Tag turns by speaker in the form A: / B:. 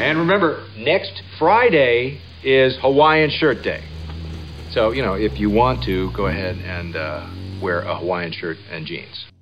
A: And remember, next Friday is Hawaiian Shirt Day. So, if you want to, go ahead and wear a Hawaiian shirt and jeans.